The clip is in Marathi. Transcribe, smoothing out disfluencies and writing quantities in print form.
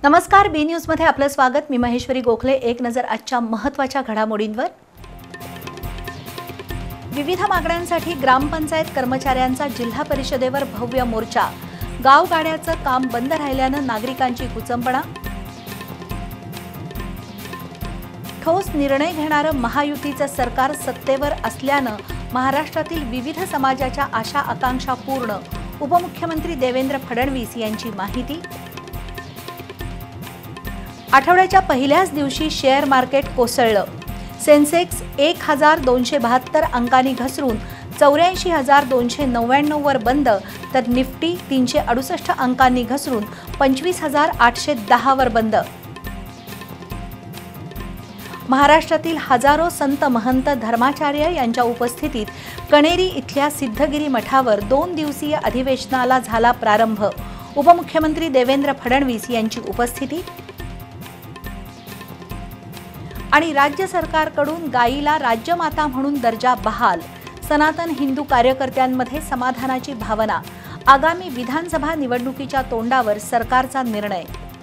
नमस्कार, बी न्यूज मध्ये आपलं स्वागत। मी महेश्वरी गोखले। एक नजर आजच्या महत्त्वाच्या घडामोडींवर। विविध मागण्यांसाठी ग्रामपंचायत कर्मचाऱ्यांचा जिल्हा परिषदेवर भव्य मोर्चा। गावगाड्याचं काम बंद राहिल्यानं नागरिकांची कुचंबणा। ठोस निर्णय घेणारं महायुतीचं सरकार सत्तेवर असल्यानं महाराष्ट्रातील विविध समाजाच्या आशा आकांक्षा पूर्ण। उपमुख्यमंत्री देवेंद्र फडणवीस यांची माहिती। आठवड्याच्या पहिल्याच दिवशी शेअर मार्केट कोसळलं। सेन्सेक्स 1272 अंकांनी घसरून 84,299 वर बंद, तर निफ्टी 368 अंकांनी घसरून 25,810 वर बंद। महाराष्ट्रातील हजारो संत महंत धर्माचार्य यांच्या उपस्थितीत कणेरी इथल्या सिद्धगिरी मठावर 2 दिवसीय अधिवेशनाला झाला प्रारंभ। उपमुख्यमंत्री देवेंद्र फडणवीस यांची उपस्थिती। आणि राज्य सरकारकडून गायीला राज्यमाता म्हणून दर्जा बहाल। सनातन हिंदू कार्यकर्त्यांमध्ये समाधानाची भावना। आगामी विधानसभा निवडणुकीच्या तोंडावर सरकारचा निर्णय।